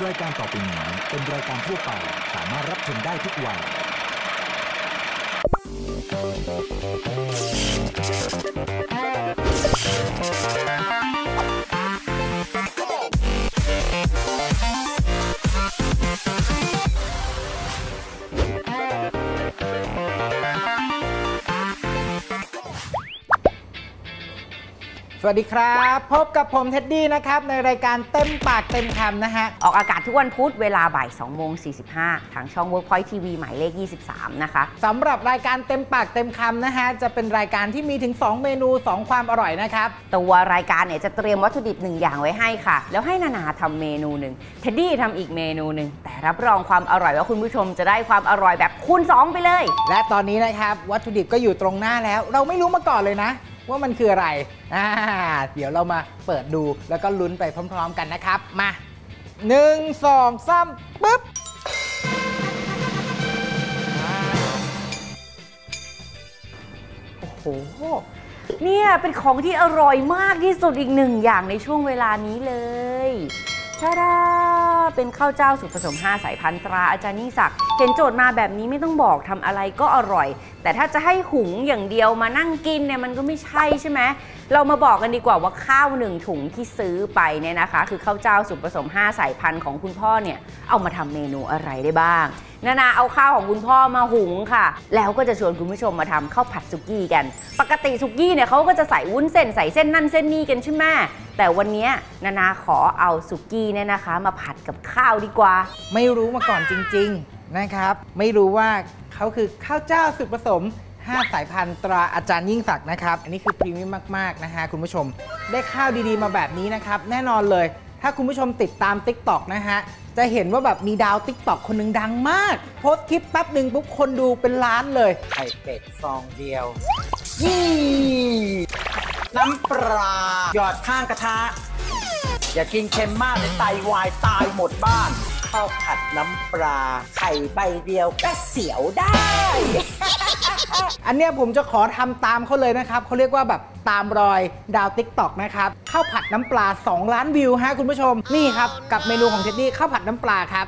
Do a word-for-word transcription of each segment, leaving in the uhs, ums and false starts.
รายการต่อไปนี้เป็นรายการทั่วไปสามารถรับชมได้ทุกวัยสวัสดีครับพบกับผมเท็ดดี้นะครับในรายการเต็มปากเต็มคำนะฮะออกอากาศทุกวันพุธเวลาบ่ายสองโมงสี่สิบห้าทางช่อง Workpoint ที วี หมายเลขยี่สิบสามนะคะสำหรับรายการเต็มปากเต็มคำนะฮะจะเป็นรายการที่มีถึงสองเมนูสองความอร่อยนะครับตัวรายการเนี่ยจะเตรียมวัตถุดิบหนึ่งอย่างไว้ให้ค่ะแล้วให้นานาทำเมนูหนึ่งเท็ดดี้ทำอีกเมนูหนึ่งแต่รับรองความอร่อยว่าคุณผู้ชมจะได้ความอร่อยแบบคูณสองไปเลยและตอนนี้นะครับวัตถุดิบก็อยู่ตรงหน้าแล้วเราไม่รู้มาก่อนเลยนะว่ามันคืออะไรอ่าเดี๋ยวเรามาเปิดดูแล้วก็ลุ้นไปพร้อมๆกันนะครับมาหนึ่งสองสามปึ๊บโอ้โหเนี่ยเป็นของที่อร่อยมากที่สุดอีกหนึ่งอย่างในช่วงเวลานี้เลยชาดาเป็นข้าวเจ้าสูตรผสมห้าสายพันธุ์ตราอาจารย์ยิ่งศักดิ์เห็นโจทย์มาแบบนี้ไม่ต้องบอกทำอะไรก็อร่อยแต่ถ้าจะให้หุงอย่างเดียวมานั่งกินเนี่ยมันก็ไม่ใช่ใช่ไหมเรามาบอกกันดีกว่าว่าข้าวหนึ่งถุงที่ซื้อไปเนี่ยนะคะคือข้าวเจ้าสูตรผสมห้าสายพันธุ์ของคุณพ่อเนี่ยเอามาทำเมนูอะไรได้บ้างนานาเอาข้าวของคุณพ่อมาหุงค่ะแล้วก็จะชวนคุณผู้ชมมาทำข้าวผัดสุกี้กันปกติสุกี้เนี่ยเขาก็จะใส่วุ้นเส้นใส่เส้นนั่นเส้นนี่กันใช่ไหมแต่วันนี้นานาขอเอาสุกี้เนี่ยนะคะมาผัดกับข้าวดีกว่าไม่รู้มาก่อนจริงๆนะครับไม่รู้ว่าเขาคือข้าวเจ้าสูตรผสมห้าสายพันธุ์ตราอาจารย์ยิ่งศักดิ์นะครับอันนี้คือพรีเมียมมากๆนะฮะคุณผู้ชมได้ข้าวดีๆมาแบบนี้นะครับแน่นอนเลยถ้าคุณผู้ชมติดตาม ติ๊กต็อก นะฮะจะเห็นว่าแบบมีดาว ติ๊กต็อก คนหนึ่งดังมากโพสต์คลิปแป๊บหนึ่งปุ๊บคนดูเป็นล้านเลยไข่เป็ดฟองเดียวนี่น้ำปลาหยอดข้างกระทะอย่ากินเค็มมากเลยไตวายตายหมดบ้านข้าวผัดน้ำปลาไข่ใบเดียวก็เสียวได้ อันเนี้ยผมจะขอทำตามเขาเลยนะครับเขาเรียกว่าแบบตามรอยดาว ติ๊กต็อก นะครับข้าวผัดน้ำปลาสองล้านวิวฮะคุณผู้ชมนี่ครับกับเมนูของเท็ดดี้ข้าวผัดน้ำปลาครับ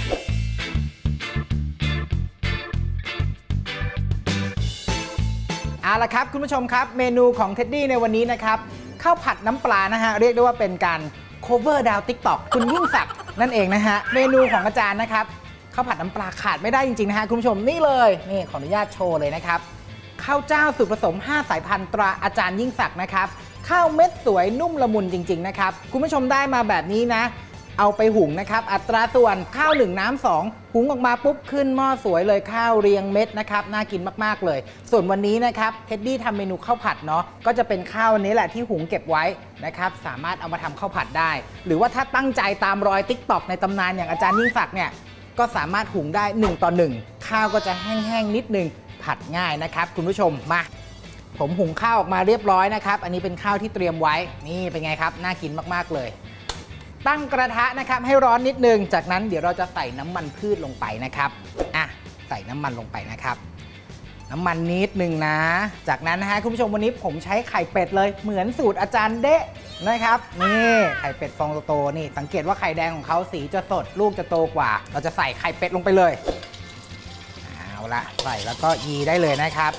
เอาละครับคุณผู้ชมครับเมนูของเท็ดดี้ในวันนี้นะครับข้าวผัดน้ำปลานะฮะเรียกได้ว่าเป็นการ โคเวอร์ ดาว ติ๊กต็อก คุณยิ่งศักดิ์นั่นเองนะฮะเมนูของอาจารย์นะครับข้าวผัดน้ำปลาขาดไม่ได้จริงๆนะฮะคุณผู้ชมนี่เลยนี่ขออนุญาตโชว์เลยนะครับข้าวเจ้าสูตรผสมห้าสายพันธุ์ตราอาจารย์ยิ่งศักดิ์นะครับข้าวเม็ดสวยนุ่มละมุนจริงๆนะครับคุณผู้ชมได้มาแบบนี้นะเอาไปหุงนะครับอัตราส่วนข้าวหนึ่งน้ำสองหุงออกมาปุ๊บขึ้นหม้อสวยเลยข้าวเรียงเม็ดนะครับน่ากินมากๆเลยส่วนวันนี้นะครับเท็ดดี้ทำเมนูข้าวผัดเนาะก็จะเป็นข้าวนี้แหละที่หุงเก็บไว้นะครับสามารถเอามาทำข้าวผัดได้หรือว่าถ้าตั้งใจตามรอย ติ๊กต็อก ในตำนานอย่างอาจารย์ยิ่งศักดิ์เนี่ยก็สามารถหุงได้หนึ่งต่อหนึ่งข้าวก็จะแห้งๆนิดนึงผัดง่ายนะครับคุณผู้ชมมาผมหุงข้าวออกมาเรียบร้อยนะครับอันนี้เป็นข้าวที่เตรียมไว้นี่เป็นไงครับน่ากินมากๆเลยตั้งกระทะนะครับให้ร้อนนิดนึงจากนั้นเดี๋ยวเราจะใส่น้ำมันพืชลงไปนะครับอ่ะใส่น้ำมันลงไปนะครับน้ำมันนิดนึงนะจากนั้นนะฮะคุณผู้ชมวันนี้ผมใช้ไข่เป็ดเลยเหมือนสูตรอาจารย์เดะนะครับนี่ไข่เป็ดฟองโตๆนี่สังเกตว่าไข่แดงของเขาสีจะสดลูกจะโตกว่าเราจะใส่ไข่เป็ดลงไปเลยเอาละใส่แล้วก็ยีได้เลยนะครับ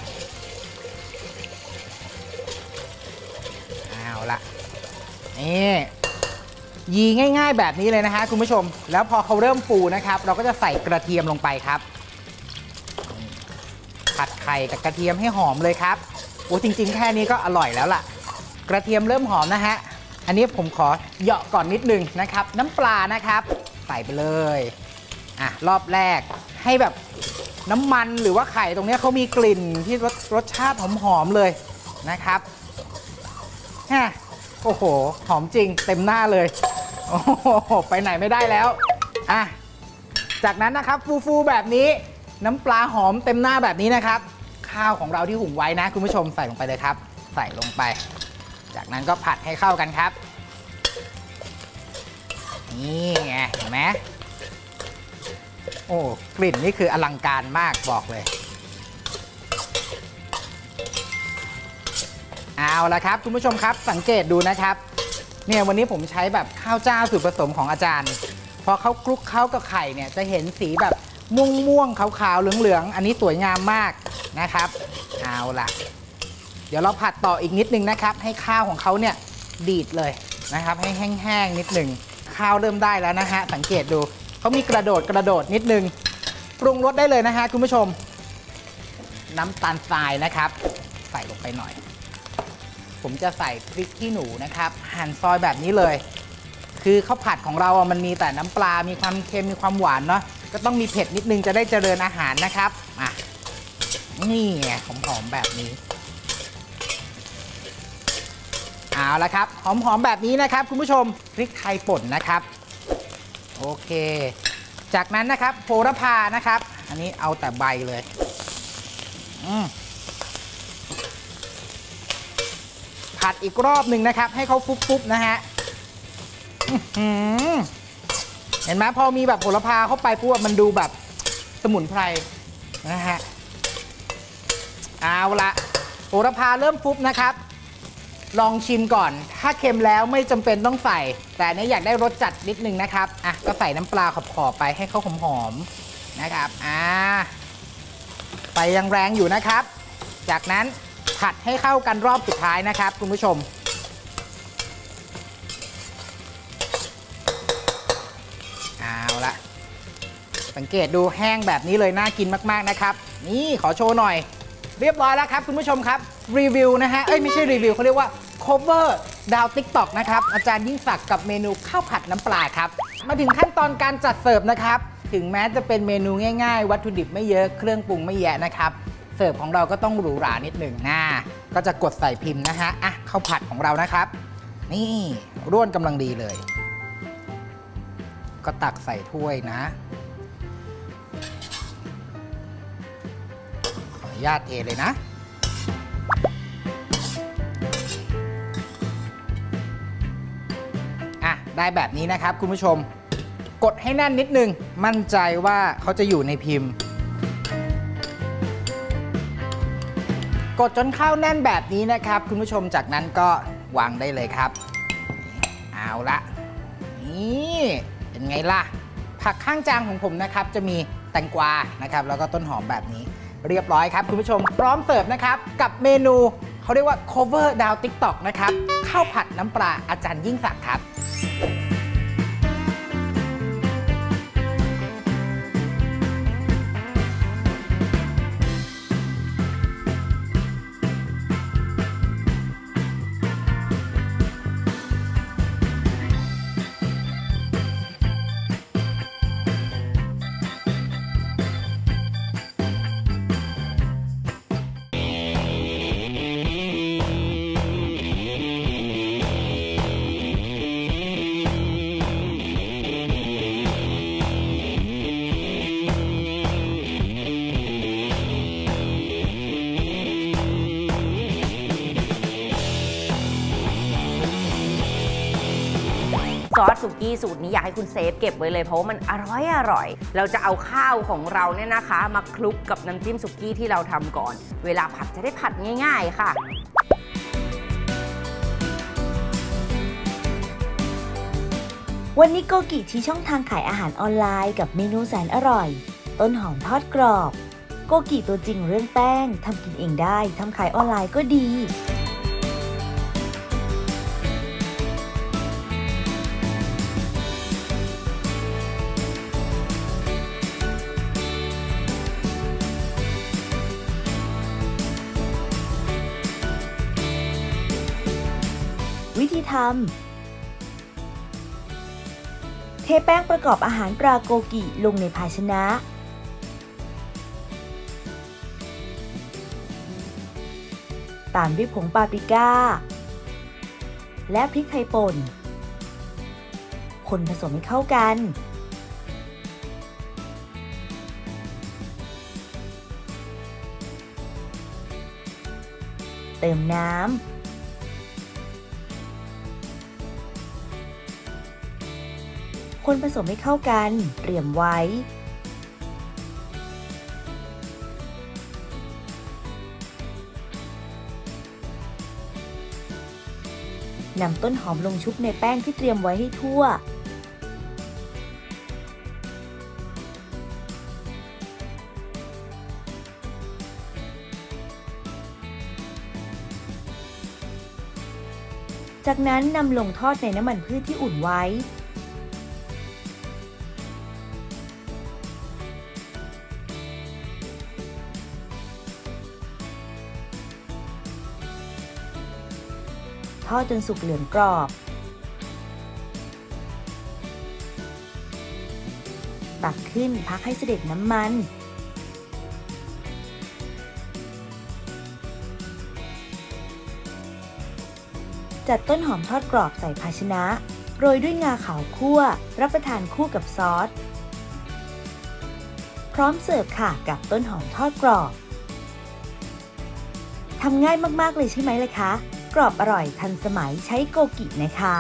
เอาละนี่ยีง่ายๆแบบนี้เลยนะฮะคุณผู้ชมแล้วพอเขาเริ่มฟูนะครับเราก็จะใส่กระเทียมลงไปครับผัดไข่กับกระเทียมให้หอมเลยครับโอ้จริงๆแค่นี้ก็อร่อยแล้วล่ะกระเทียมเริ่มหอมนะฮะอันนี้ผมขอเหยาะก่อนนิดนึงนะครับน้ำปลานะครับใส่ไปเลยอ่ะรอบแรกให้แบบน้ำมันหรือว่าไข่ตรงนี้เขามีกลิ่นที่รสรสชาติหอมๆเลยนะครับฮะโอ้โหหอมจริงเต็มหน้าเลยโอ้โหไปไหนไม่ได้แล้วอ่ะจากนั้นนะครับฟูๆแบบนี้น้ำปลาหอมเต็มหน้าแบบนี้นะครับข้าวของเราที่หุงไว้นะคุณผู้ชมใส่ลงไปเลยครับใส่ลงไปจากนั้นก็ผัดให้เข้ากันครับนี่ไงเห็นไหมโอ้กลิ่นนี่คืออลังการมากบอกเลยเอาละครับคุณผู้ชมครับสังเกตดูนะครับเนี่ยวันนี้ผมใช้แบบข้าวเจ้าสูตรผสมของอาจารย์พอเขาคลุกเคล้ากับไข่เนี่ยจะเห็นสีแบบม่วงม่วงขาวๆเหลืองๆอันนี้สวยงามมากนะครับเอาล่ะเดี๋ยวเราผัดต่ออีกนิดนึงนะครับให้ข้าวของเขาเนี่ยดีดเลยนะครับให้แห้งๆนิดนึงข้าวเริ่มได้แล้วนะฮะสังเกตดูเขามีกระโดดกระโดดนิดนึงปรุงรสได้เลยนะฮะคุณผู้ชมน้ำตาลทรายนะครับใส่ลงไปหน่อยผมจะใส่พริกขี้หนูนะครับหั่นซอยแบบนี้เลยคือข้าวผัดของเราอ่ะมันมีแต่น้ำปลามีความเค็มมีความหวานเนาะก็ต้องมีเผ็ดนิดนึงจะได้เจริญอาหารนะครับอ่ะนี่ไงหอมๆแบบนี้เอาละครับหอมๆแบบนี้นะครับคุณผู้ชมพริกไทยป่นนะครับโอเคจากนั้นนะครับโหระพานะครับอันนี้เอาแต่ใบเลยอืมผัดอีกรอบหนึ่งนะครับให้เขาฟุบๆนะฮะเห็นไหมพอมีแบบโหระพาเข้าไปปุ๊บมันดูแบบสมุนไพรนะฮะเอาละโหระพาเริ่มฟุบนะครับลองชิมก่อนถ้าเค็มแล้วไม่จำเป็นต้องใส่แต่อันนี้อยากได้รสจัดนิดนึงนะครับอ่ะก็ใส่น้ำปลาขอบๆไปให้เขาหอมๆนะครับอ่าไฟยังแรงอยู่นะครับจากนั้นผัดให้เข้ากันรอบสุดท้ายนะครับคุณผู้ชมเอาละสังเกตดูแห้งแบบนี้เลยน่ากินมากๆนะครับนี่ขอโชว์หน่อยเรียบร้อยแล้วครับคุณผู้ชมครับรีวิวนะฮะเอ้ยไม่ใช่รีวิวเขาเรียกว่า cover ดาว ติ๊กต็อก นะครับอาจารย์ยิ่งศักดิ์กับเมนูข้าวผัดน้ำปลาครับมาถึงขั้นตอนการจัดเสิร์ฟนะครับถึงแม้จะเป็นเมนูง่ายๆวัตถุดิบไม่เยอะเครื่องปรุงไม่แยะนะครับเสิร์ฟของเราก็ต้องหรูหรานิดหนึ่งนะก็จะกดใส่พิมพ์นะฮะอ่ะข้าวผัดของเรานะครับนี่ร่วนกำลังดีเลยก็ตักใส่ถ้วยนะขออนุญาตเทเลยนะอ่ะได้แบบนี้นะครับคุณผู้ชมกดให้แน่นนิดนึงมั่นใจว่าเขาจะอยู่ในพิมพ์กดจนข้าวแน่นแบบนี้นะครับคุณผู้ชมจากนั้นก็วางได้เลยครับเอาละนี่เป็นไงล่ะผักข้างจานของผมนะครับจะมีแตงกวานะครับแล้วก็ต้นหอมแบบนี้เรียบร้อยครับคุณผู้ชมพร้อมเสิร์ฟนะครับกับเมนูเขาเรียกว่า cover ดาว ติ๊กต็อก นะครับข้าวผัดน้ำปลาอาจารย์ยิ่งศักดิ์ครับซอสสุกี้สูตรนี้อยากให้คุณเซฟเก็บไว้เลยเพราะว่ามันอร่อยอร่อยเราจะเอาข้าวของเราเนี่ยนะคะมาคลุกกับน้ำจิ้มสุกี้ที่เราทำก่อนเวลาผัดจะได้ผัดง่ายๆค่ะวันนี้โกกิที่ช่องทางขายอาหารออนไลน์กับเมนูแสนอร่อยต้นหอมทอดกรอบโกกิตัวจริงเรื่องแป้งทำกินเองได้ทำขายออนไลน์ก็ดีวิธีทำเทแป้งประกอบอาหารปลาโกกิลงในภาชนะตามด้วยผงปาปริก้าและพริกไทยป่นคนผสมให้เข้ากันเติมน้ำคนผสมให้เข้ากันเตรียมไว้นำต้นหอมลงชุบในแป้งที่เตรียมไว้ให้ทั่วจากนั้นนำลงทอดในน้ำมันพืชที่อุ่นไว้ทอดจนสุกเหลืองกรอบตักขึ้นพักให้เสด็จน้ำมันจัดต้นหอมทอดกรอบใส่ภาชนะโรยด้วยงาขาวคั่วรับประทานคู่กับซอสพร้อมเสิร์ฟค่ะกับต้นหอมทอดกรอบทำง่ายมากๆเลยใช่ไหมล่ะคะกรอบอร่อยทันสมัยใช้โกกินะคะ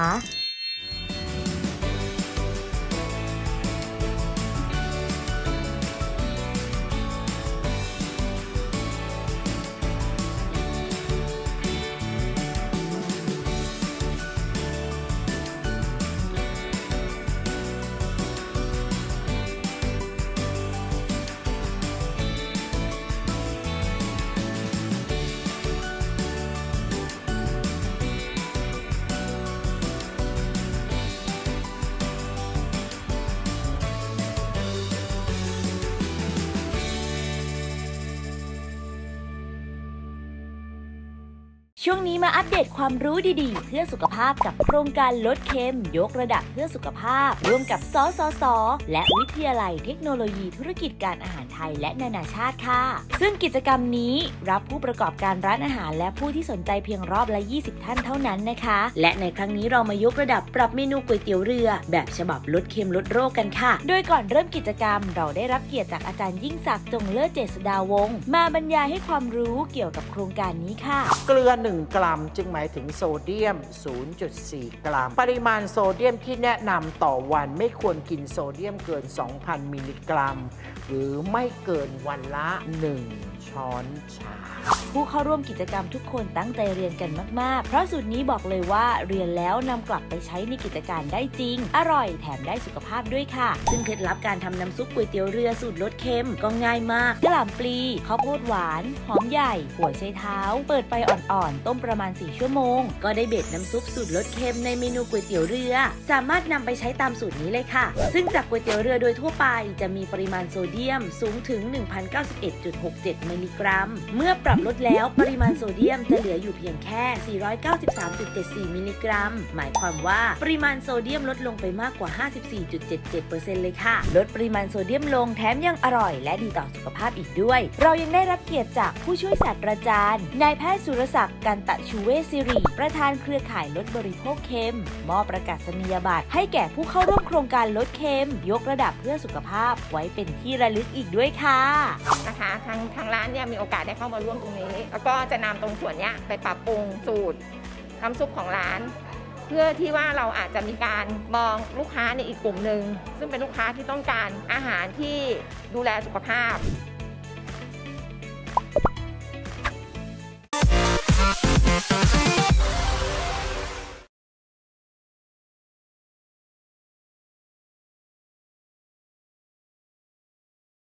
ช่วงนี้มาอัปเดตความรู้ดีๆเพื่อสุขภาพกับโครงการลดเค็มยกระดับเพื่อสุขภาพร่วมกับสสส.และวิทยาลัยเทคโนโลยีธุรกิจการอาหารไทยและนานาชาติค่ะซึ่งกิจกรรมนี้รับผู้ประกอบการร้านอาหารและผู้ที่สนใจเพียงรอบละยี่สิบท่านเท่านั้นนะคะและในครั้งนี้เรามายกระดับปรับเมนูก๋วยเตี๋ยวเรือแบบฉบับลดเค็มลดโรคกันค่ะโดยก่อนเริ่มกิจกรรมเราได้รับเกียรติจากอาจารย์ยิ่งศักดิ์จงเลิศเจษฎาวงศ์มาบรรยายให้ความรู้เกี่ยวกับโครงการนี้ค่ะเกลือหนึ่งกรัมจึงหมายถึงโซเดียม ศูนย์จุดสี่ กรัมปริมาณโซเดียมที่แนะนำต่อวันไม่ควรกินโซเดียมเกิน สองพัน มิลลิกรัมหรือไม่เกินวันละหนึ่งช้อนชาผู้เข้าร่วมกิจกรรมทุกคนตั้งใจเรียนกันมากๆเพราะสูตรนี้บอกเลยว่าเรียนแล้วนำกลับไปใช้ในกิจการได้จริงอร่อยแถมได้สุขภาพด้วยค่ะซึ่งเคล็ดลับการทำน้ำซุปก๋วยเตี๋ยวเรือสูตรลดเค็มก็ง่ายมากกะหล่ำปลีข้าวโพดหวานหอมใหญ่หัวไชเท้าเปิดไฟอ่อนๆต้มประมาณสี่ชั่วโมงก็ได้เบ็ดน้ำซุปสูตรลดเค็มในเมนูก๋วยเตี๋ยวเรือสามารถนำไปใช้ตามสูตรนี้เลยค่ะซึ่งจากก๋วยเตี๋ยวเรือโดยทั่วไปจะมีปริมาณโซเดียมสูงถึง หนึ่งพันเก้าสิบเอ็ดจุดหกเจ็ด มิลลิกรัมเมื่อปรับลดแล้วปริมาณโซเดียมจะเหลืออยู่เพียงแค่ สี่ร้อยเก้าสิบสามจุดเจ็ดสี่ มิลลิกรัมหมายความว่าปริมาณโซเดียมลดลงไปมากกว่า ห้าสิบสี่จุดเจ็ดเจ็ดเปอร์เซ็นต์ เลยค่ะลดปริมาณโซเดียมลงแถมยังอร่อยและดีต่อสุขภาพอีกด้วยเรายังได้รับเกียรติจากผู้ช่วยศาสตราจารย์นายแพทย์สุรศักดิ์กันตะชูเวชศิริประธานเครือข่ายลดบริโภคเค็มมอบประกาศนียบัตรให้แก่ผู้เข้าร่วมโครงการลดเค็มยกระดับเพื่อสุขภาพไว้เป็นที่ระลึกอีกด้วยค่ะนะคะทางทางร้านเนี่ยมีโอกาสได้เข้ามาร่วมตรงนี้แล้วก็จะนำตรงส่วนนี้ไปปรับปรุงสูตรน้ำซุปของร้านเพื่อที่ว่าเราอาจจะมีการมองลูกค้าในอีกกลุ่มหนึ่งซึ่งเป็นลูกค้าที่ต้องการอาหารที่ดูแลสุขภาพ